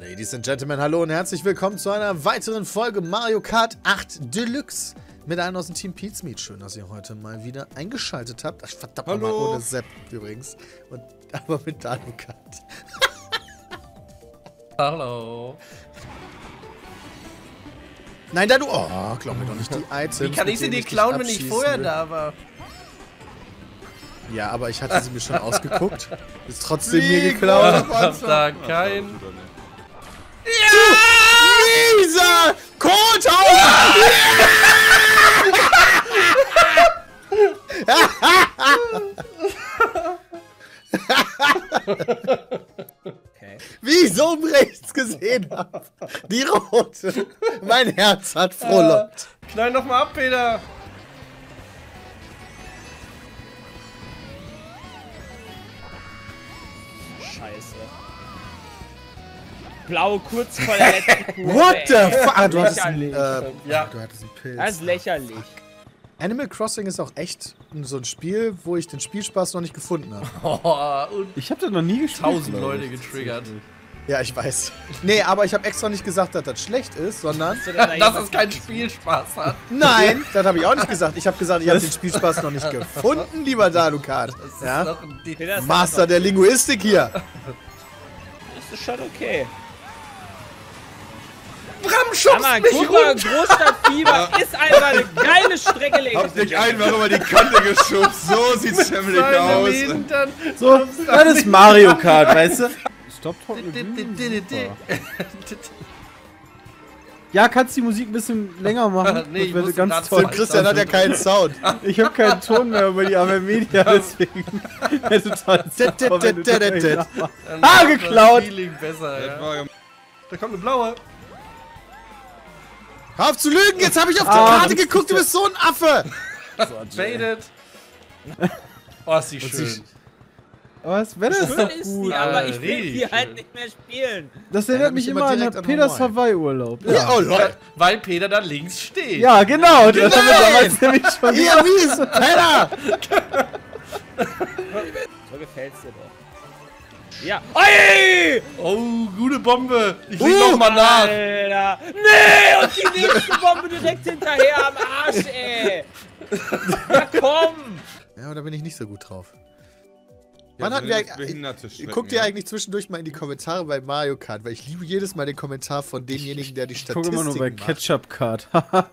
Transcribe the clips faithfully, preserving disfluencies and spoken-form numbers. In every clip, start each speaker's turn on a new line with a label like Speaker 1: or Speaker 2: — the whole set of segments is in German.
Speaker 1: Ladies and Gentlemen, hallo und herzlich willkommen zu einer weiteren Folge Mario Kart acht Deluxe mit einem aus dem Team Pizmeet. Schön, dass ihr heute mal wieder eingeschaltet habt. Ach, verdammt nochmal ohne Sepp übrigens. Und, aber mit Danukat.
Speaker 2: Hallo.
Speaker 1: Nein, Danu. Oh, glaub mir doch nicht die Items.
Speaker 2: Wie kann ich sie dir klauen, wenn ich vorher da war?
Speaker 1: Ja, aber ich hatte sie mir schon ausgeguckt. Ist trotzdem mir geklaut.
Speaker 2: Ich hab da kein...
Speaker 1: Ja! Mieser Kothauer!
Speaker 3: Okay.
Speaker 1: Wie ich so um rechts gesehen habe. Die rote. Mein Herz hat frohlockt.
Speaker 2: Äh, knall noch mal ab, Peter.
Speaker 3: Scheiße. Blau kurz vor der letzten Kurve.
Speaker 1: What the fuck? Ah, du hattest
Speaker 3: Lächerlich.
Speaker 1: einen, äh,
Speaker 2: Ja.
Speaker 1: du hattest einen Pilz.
Speaker 3: Das ist lächerlich.
Speaker 1: Animal Crossing ist auch echt so ein Spiel, wo ich den Spielspaß noch nicht gefunden habe.
Speaker 2: Oh, und
Speaker 4: Ich hab das noch nie gespielt.
Speaker 2: tausend
Speaker 4: glaub
Speaker 2: Leute
Speaker 4: ich.
Speaker 2: getriggert.
Speaker 1: Ja, ich weiß. Nee, aber ich habe extra nicht gesagt, dass das schlecht ist, sondern...
Speaker 3: Hast du denn da
Speaker 2: Dass
Speaker 3: jemals
Speaker 2: es keinen
Speaker 3: gespielt?
Speaker 2: Spielspaß hat.
Speaker 1: Nein, das habe ich auch nicht gesagt. Ich habe gesagt, ich habe den Spielspaß noch nicht gefunden, lieber Danukat.
Speaker 2: Das ist
Speaker 1: Ja?
Speaker 2: noch ein Di-
Speaker 3: Peter, das
Speaker 1: Master der Linguistik hier.
Speaker 3: ist schon okay.
Speaker 2: Bram schubst
Speaker 3: Aber
Speaker 2: mich
Speaker 3: guck mal,
Speaker 2: runter.
Speaker 3: Großstadtfieber ist einfach eine geile Strecke, Ladies
Speaker 5: Hab
Speaker 3: and
Speaker 5: dich
Speaker 3: Gentlemen.
Speaker 5: einfach über die Kante geschubst. So sieht's nämlich
Speaker 2: Seinem
Speaker 5: aus.
Speaker 2: Hintern.
Speaker 4: So, das ist Mario Kart, weißt du? Stopp, Ja, kannst die Musik ein bisschen länger machen?
Speaker 2: Nee, ich
Speaker 4: das wäre
Speaker 2: muss
Speaker 4: ganz
Speaker 2: dazu-
Speaker 4: toll.
Speaker 1: Christian hat ja keinen Sound.
Speaker 4: Ich habe keinen Ton mehr über die Amemedia, deswegen. Ja, total super, wenn du das irgendwie nachmachst.
Speaker 2: Dann
Speaker 4: Ah,
Speaker 2: macht
Speaker 4: geklaut.
Speaker 2: das Feeling besser,
Speaker 5: Das
Speaker 2: ja.
Speaker 5: war
Speaker 2: Da kommt eine blaue.
Speaker 1: Hör auf zu lügen, jetzt habe ich auf die
Speaker 4: Ah,
Speaker 1: Karte
Speaker 4: das
Speaker 1: geguckt, du bist so ein Affe.
Speaker 2: Faded. Oh, ist die
Speaker 1: Und
Speaker 2: schön.
Speaker 1: sie-
Speaker 4: Was? Wenn das
Speaker 3: Schön
Speaker 4: doch
Speaker 3: ist
Speaker 4: gut.
Speaker 3: sie, aber ich will
Speaker 2: richtig
Speaker 3: die halt
Speaker 2: schön.
Speaker 3: nicht mehr spielen.
Speaker 4: Das
Speaker 1: Erinnert
Speaker 4: erinnert
Speaker 1: mich
Speaker 4: mich
Speaker 1: immer
Speaker 4: immer an
Speaker 1: direkt an
Speaker 4: Peters
Speaker 1: Hawaii.
Speaker 4: Hawaii-Urlaub.
Speaker 1: Ja, oh Leute.
Speaker 2: Weil Peter da links steht.
Speaker 4: Ja, genau. Das haben wir damals nämlich schon
Speaker 1: Hier,
Speaker 4: gesagt.
Speaker 1: wie ist Penner?
Speaker 3: So gefällt's dir doch. Ja. Oi!
Speaker 2: Oh, gute Bombe. Ich leg
Speaker 1: Uh,
Speaker 2: noch mal nach.
Speaker 3: Alter. Nee, und die nächste Bombe direkt hinterher am Arsch, ey. Ja, komm.
Speaker 1: Ja, da bin ich nicht so gut drauf.
Speaker 5: Ja,
Speaker 1: Wann hatten
Speaker 5: so
Speaker 1: wir
Speaker 5: eine behinderte Strecken,
Speaker 1: Guckt ihr
Speaker 5: ja.
Speaker 1: eigentlich zwischendurch mal in die Kommentare bei Mario Kart, weil ich liebe jedes Mal den Kommentar von demjenigen, der die
Speaker 4: Ich gucke
Speaker 1: Statistiken
Speaker 4: immer nur bei
Speaker 1: macht.
Speaker 4: Ketchup Kart.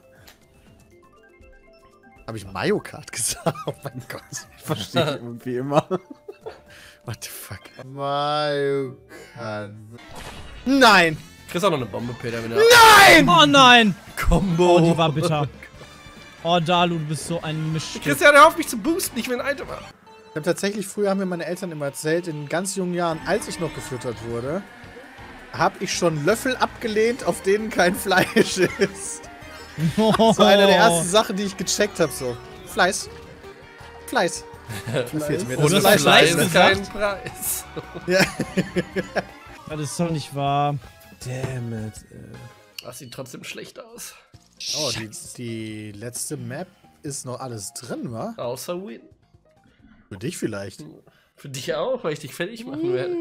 Speaker 1: Habe ich Mario Kart gesagt? Oh mein Gott.
Speaker 4: Verstehe ich irgendwie immer.
Speaker 1: What the fuck? Mario Kart. Nein!
Speaker 2: Kriegst auch noch eine Bombe, Peter, wenn er...
Speaker 1: Nein!
Speaker 6: Oh nein!
Speaker 2: Combo.
Speaker 6: Oh, die war bitter. Oh, Dalu, du bist so ein Mischstück.
Speaker 2: Christian, hör auf mich zu boosten, ich will ein Item haben.
Speaker 1: Ich habe tatsächlich, früher haben mir meine Eltern immer erzählt, in ganz jungen Jahren, als ich noch gefüttert wurde, habe ich schon Löffel abgelehnt, auf denen kein Fleisch ist. So eine der ersten Sachen, die ich gecheckt habe, so. Fleiß. Fleiß. Da fehlt mir
Speaker 2: Ohne
Speaker 1: das
Speaker 2: Fleisch
Speaker 1: Fleisch.
Speaker 2: ist kein Preis.
Speaker 1: Ja.
Speaker 6: Das ist doch nicht wahr.
Speaker 4: Damn it.
Speaker 2: Das sieht trotzdem schlecht aus.
Speaker 1: Oh, die, die letzte Map ist noch alles drin, wa?
Speaker 2: Außer Win.
Speaker 1: Für dich vielleicht.
Speaker 2: Für dich auch, weil ich dich fertig machen werde.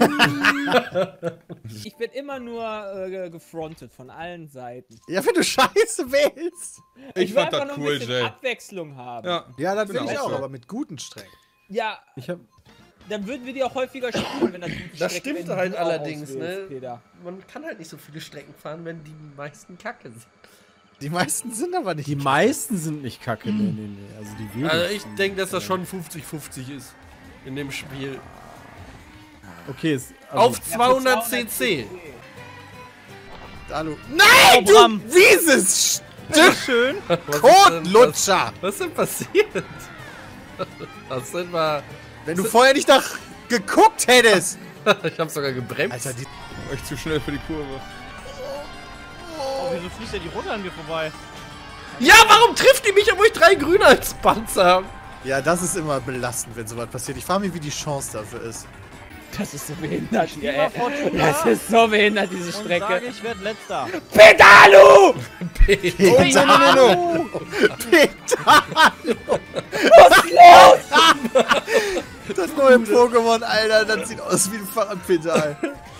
Speaker 3: Ich bin immer nur äh, gefrontet von allen Seiten.
Speaker 1: Ja, wenn du Scheiße wählst.
Speaker 3: Ich,
Speaker 5: Ich
Speaker 3: will
Speaker 5: fand
Speaker 3: einfach
Speaker 5: das
Speaker 3: nur
Speaker 5: cool,
Speaker 3: ein bisschen
Speaker 5: Jay.
Speaker 3: Abwechslung haben.
Speaker 5: Ja.
Speaker 1: Ja, das
Speaker 5: Bin
Speaker 1: will ich
Speaker 5: auch
Speaker 1: auch,
Speaker 5: so.
Speaker 1: aber mit guten Strängen.
Speaker 3: Ja,
Speaker 4: Ich hab.
Speaker 3: dann würden wir die auch häufiger spielen, wenn das gute
Speaker 2: Das
Speaker 3: Strecke,
Speaker 2: stimmt
Speaker 3: wenn
Speaker 2: halt
Speaker 3: du auch
Speaker 2: allerdings,
Speaker 3: auswählst,
Speaker 2: ne?
Speaker 3: Peter.
Speaker 2: Man kann halt nicht so viele Strecken fahren, wenn die meisten kacke sind.
Speaker 1: Die meisten sind aber nicht.
Speaker 4: Die meisten sind nicht kacke, nee, nee, nee. Also die wenigsten.
Speaker 2: Also ich denke, dass das schon fünfzig fünfzig ist. In dem Spiel.
Speaker 4: Okay, ist. Also,
Speaker 2: Auf zweihundert Cc.
Speaker 1: Hallo. Nein,
Speaker 6: Oh, Bram.
Speaker 1: du Wieses
Speaker 6: Schön.
Speaker 2: Was ist denn-
Speaker 1: Kotlutscher.
Speaker 2: Was, was ist denn passiert? Was denn mal...
Speaker 1: Wenn du vorher nicht nach geguckt hättest.
Speaker 2: Ich hab sogar gebremst.
Speaker 1: Alter, die...
Speaker 5: Euch zu schnell für die Kurve.
Speaker 6: Oh, wieso fließt ja die Rote an mir vorbei?
Speaker 2: Ja, warum trifft die mich, obwohl ich drei Grüne als Panzer habe?
Speaker 1: Ja, das ist immer belastend, wenn sowas passiert. Ich frage mich, wie die Chance dafür ist.
Speaker 3: Das ist so behindert hier,
Speaker 6: Lieber
Speaker 3: ey.
Speaker 6: Fortuna.
Speaker 3: Das ist so behindert, diese
Speaker 6: Und
Speaker 3: Strecke.
Speaker 6: sage, ich werde letzter.
Speaker 3: Pedalu!
Speaker 1: Pedalo! Pedalo!
Speaker 3: Was ist los?
Speaker 1: Das neue Pokémon, Alter, das sieht aus wie ein Fahrradpedal.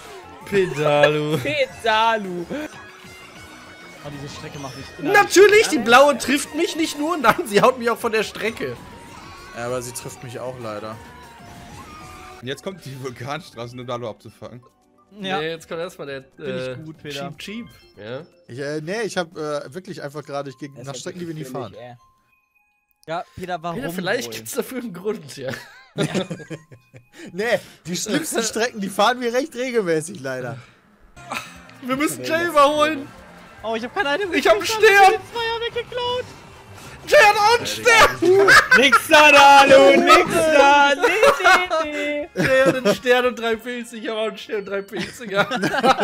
Speaker 2: Pedalu.
Speaker 3: Pedalu.
Speaker 6: Oh, diese Strecke macht mich...
Speaker 2: Natürlich, die blaue trifft mich nicht nur, nein, sie haut mich auch von der Strecke.
Speaker 1: Ja, aber sie trifft mich auch leider.
Speaker 5: Und jetzt kommt die Vulkanstraße, um Dalu abzufangen.
Speaker 6: Ja,
Speaker 2: Nee, jetzt kommt erstmal der äh,
Speaker 6: ich gut, Peter.
Speaker 2: Cheap Cheap. Ja.
Speaker 1: Ich, äh, nee, ich hab äh, wirklich einfach gerade, ich gehe
Speaker 3: Das
Speaker 1: nach
Speaker 3: ist
Speaker 1: Strecken, die wir nie
Speaker 3: natürlich
Speaker 1: fahren.
Speaker 3: billig,
Speaker 6: ja, Peter, warum
Speaker 2: Peter, vielleicht
Speaker 6: wohl?
Speaker 2: gibt's dafür einen Grund, ja.
Speaker 1: Nee, die schlimmsten Strecken, die fahren wir recht regelmäßig leider.
Speaker 2: Wir müssen Jay überholen.
Speaker 6: Oh, ich hab keine Item.
Speaker 2: Ich hab einen
Speaker 6: gekriegt,
Speaker 2: Stern.
Speaker 6: hab den Zweier weggeklaut.
Speaker 2: Jay hat auch einen Stern.
Speaker 3: ey. Nix da, Dalu, nix da. Nee, nee, nee.
Speaker 2: Jay hat einen Stern und drei Pilze. Ich habe auch einen Stern und drei Pilze gehabt.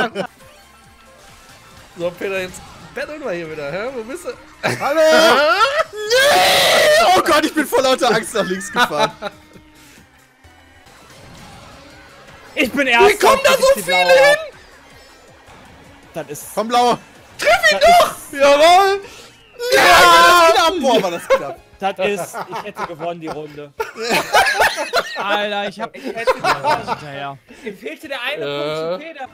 Speaker 2: So, Peter, jetzt betteln wir hier wieder, hä? Wo bist du?
Speaker 1: Hallo! Nee! Oh Gott, ich bin vor lauter Angst nach links gefahren.
Speaker 3: Ich bin erst.
Speaker 2: Wie kommen da so viele hin?
Speaker 3: Das ist.
Speaker 1: Komm, Blaue!
Speaker 2: Triff ihn doch! Jawohl!
Speaker 1: Ja! Boah, war das knapp.
Speaker 3: Das ist. Ich hätte gewonnen, die Runde.
Speaker 6: Alter, ich hab...
Speaker 3: Ich hätte gewonnen.
Speaker 6: Hinterher.
Speaker 3: Mir fehlte der eine
Speaker 2: Ja.
Speaker 3: Punkt zu Peter.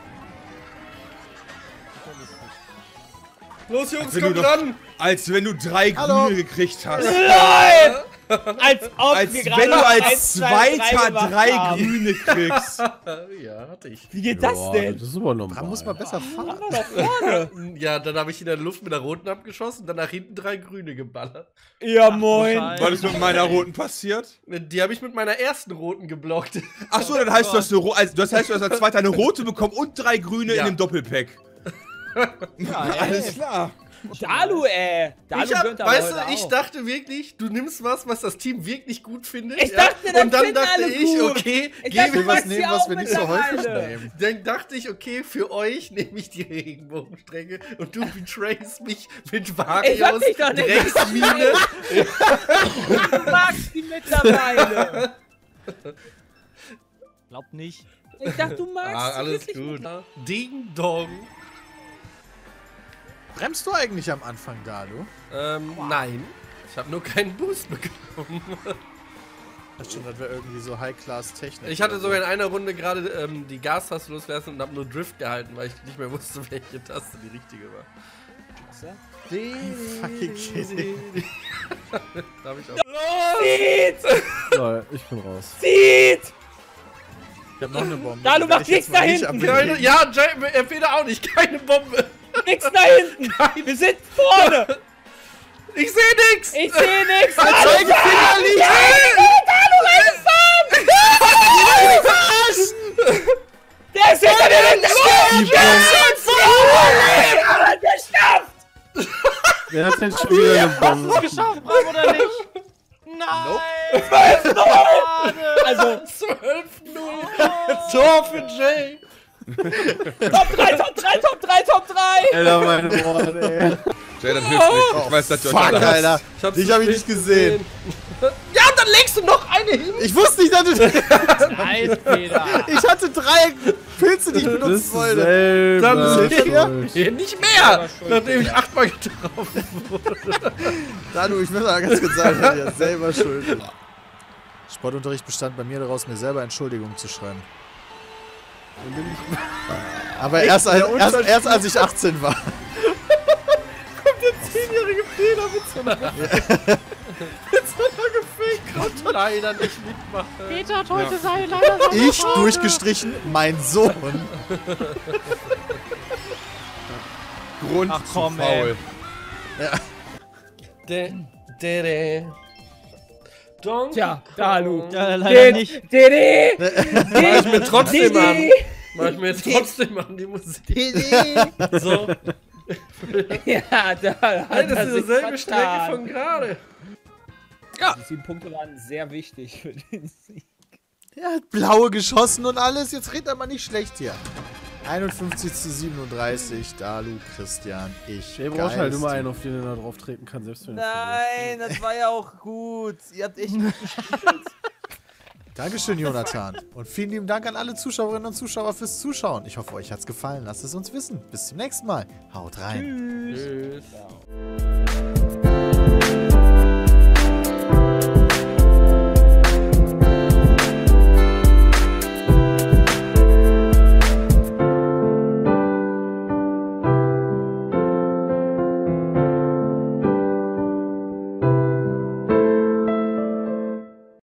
Speaker 2: Los, Jungs,
Speaker 5: Wenn
Speaker 2: kommt
Speaker 5: du doch-
Speaker 2: ran!
Speaker 5: Als wenn du drei
Speaker 1: Hallo.
Speaker 5: Grüne gekriegt hast.
Speaker 3: Nein! Als ob
Speaker 5: Als
Speaker 3: wir
Speaker 5: wenn
Speaker 3: gerade
Speaker 5: du als
Speaker 3: eins, zwei, drei
Speaker 5: Zweiter
Speaker 3: gemacht
Speaker 5: drei
Speaker 3: haben.
Speaker 5: Grüne kriegst.
Speaker 2: Ja, hatte ich.
Speaker 3: Wie geht das denn?
Speaker 4: Das ist aber normal.
Speaker 1: Da muss man besser fahren.
Speaker 3: Mach doch vorne.
Speaker 2: Ja, dann habe ich in der Luft mit der roten abgeschossen, dann nach hinten drei grüne geballert.
Speaker 3: Ja, moin.
Speaker 6: Scheiße.
Speaker 5: Was ist mit meiner roten passiert?
Speaker 2: Die habe ich mit meiner ersten roten geblockt.
Speaker 5: Achso, dann heißt du hast eine ro also, das heißt, du hast als Zweiter eine rote bekommen und drei Grüne
Speaker 2: Ja.
Speaker 5: in dem Doppelpack.
Speaker 6: Ja,
Speaker 5: Alles klar.
Speaker 3: Dalu, ey. Dalu
Speaker 2: Ich hab,
Speaker 3: gönnt aber
Speaker 2: weißt
Speaker 3: heute
Speaker 2: du, ich
Speaker 3: auch.
Speaker 2: dachte wirklich, du nimmst was, was das Team wirklich gut findet.
Speaker 3: Ich dachte, das
Speaker 2: Und dann
Speaker 3: finden
Speaker 2: dachte
Speaker 3: alle
Speaker 2: ich,
Speaker 3: gut.
Speaker 2: okay,
Speaker 3: Ich
Speaker 2: gebe
Speaker 3: dachte,
Speaker 1: Ich will was
Speaker 3: magst
Speaker 1: nehmen,
Speaker 3: sie
Speaker 1: was
Speaker 3: auch
Speaker 1: wir nicht so häufig
Speaker 3: mittlerweile.
Speaker 1: nehmen.
Speaker 2: Dann dachte ich, okay, für euch nehme ich die Regenbogenstrecke und du betrayst mich mit
Speaker 3: Ich
Speaker 2: Varios
Speaker 3: hab dich doch nicht
Speaker 2: Drecksmine.
Speaker 3: Du magst die mittlerweile.
Speaker 6: Glaub nicht.
Speaker 3: Ich dachte, du magst
Speaker 2: Ah,
Speaker 3: sie
Speaker 2: alles
Speaker 3: wirklich
Speaker 2: gut.
Speaker 3: mittlerweile.
Speaker 2: Ding Dong.
Speaker 1: Bremst du eigentlich am Anfang, Dalu?
Speaker 2: Ähm, nein. Ich habe nur keinen Boost bekommen.
Speaker 1: Das schon, das wäre irgendwie so High-Class-Technik.
Speaker 2: Ich hatte sogar in einer Runde gerade ähm, die Gastaste losgelassen und habe nur Drift gehalten, weil ich nicht mehr wusste, welche Taste die richtige war.
Speaker 1: Fucking kidding.
Speaker 2: Da hab ich auch.
Speaker 3: Zieht!
Speaker 4: Nein, ich bin raus.
Speaker 3: Zieht!
Speaker 1: Ich hab noch eine Bombe.
Speaker 3: Dalu,
Speaker 1: Die
Speaker 3: mach
Speaker 1: werd ich jetzt
Speaker 3: nichts
Speaker 1: mal
Speaker 3: da
Speaker 1: nicht
Speaker 3: hinten.
Speaker 1: ablegen.
Speaker 2: Keine, ja, Jay, äh, Peter auch nicht. Keine Bombe.
Speaker 3: Nix da hinten! Wir sind vorne!
Speaker 2: Ich sehe nix.
Speaker 3: Ich sehe nichts! Dalu,
Speaker 1: Zeigefinger liegt!
Speaker 3: der ist hinter dir weg! Der hat geschafft!
Speaker 4: Wer hat denn schon wieder eine Bombe?
Speaker 6: Geschafft, Bram, oder nicht? Nein!
Speaker 3: Also,
Speaker 2: zwölf null. Tor für Jay.
Speaker 3: Top drei, Top drei, Top drei, Top drei!
Speaker 4: Alter, meine Worte, ey.
Speaker 5: Jay, das hilft nicht. Ich weiß, dass du
Speaker 1: Fuck,
Speaker 5: euch
Speaker 1: Alter.
Speaker 2: Ich hab's
Speaker 1: Dich hab ich nicht gesehen.
Speaker 2: Ja, und dann legst du noch eine hin.
Speaker 1: Ich wusste nicht, dass du...
Speaker 6: Nice, Peter!
Speaker 1: Ich hatte drei Pilze, die ich
Speaker 4: Das
Speaker 1: benutzen
Speaker 4: ist
Speaker 1: wollte.
Speaker 4: selber
Speaker 2: Dann
Speaker 1: seht ihr?
Speaker 4: schuld.
Speaker 2: Hier nicht mehr. Nachdem ich achtmal getroffen wurde.
Speaker 1: Danu, ich muss mal ganz kurz sagen, dass ich ja selber schuld bin. Sportunterricht bestand bei mir daraus, mir selber Entschuldigung zu schreiben. Aber erst, als, erst, erst als ich achtzehn war.
Speaker 2: Zehnjährige Peter mit so einer, mit so einer gefaked konnte leider nicht mitmachen.
Speaker 6: Peter hat heute seine leider so
Speaker 1: Ich durchgestrichen, mein Sohn.
Speaker 5: Grund
Speaker 6: Ach,
Speaker 5: zu
Speaker 6: komm,
Speaker 5: faul.
Speaker 2: De, de, de. Donkey
Speaker 3: Tja, Dalu.
Speaker 6: Ja, leider nicht.
Speaker 3: Didi!
Speaker 2: Mach ich mir trotzdem an.
Speaker 3: Didi!
Speaker 2: Mach ich mir trotzdem an die Musik. So.
Speaker 3: Ja, da hat
Speaker 2: Hey, das
Speaker 3: er
Speaker 2: ist
Speaker 3: sich
Speaker 2: dieselbe Strecke
Speaker 3: vertan.
Speaker 2: von gerade.
Speaker 3: Die sieben Punkte waren sehr wichtig für den Sieg.
Speaker 1: Er hat blaue geschossen und alles. Jetzt redet er mal nicht schlecht hier. einundfünfzig zu siebenunddreißig. Dalu, Christian, ich.
Speaker 4: Der braucht halt
Speaker 1: Geiles
Speaker 4: immer
Speaker 1: Team.
Speaker 4: einen, auf den er da drauf treten kann, selbst wenn er
Speaker 3: Nein, das war ja auch gut. Ihr habt echt gut gespielt.
Speaker 1: Dankeschön, Jonathan. Und vielen lieben Dank an alle Zuschauerinnen und Zuschauer fürs Zuschauen. Ich hoffe, euch hat's gefallen. Lasst es uns wissen. Bis zum nächsten Mal. Haut rein.
Speaker 2: Tschüss.
Speaker 3: Ja.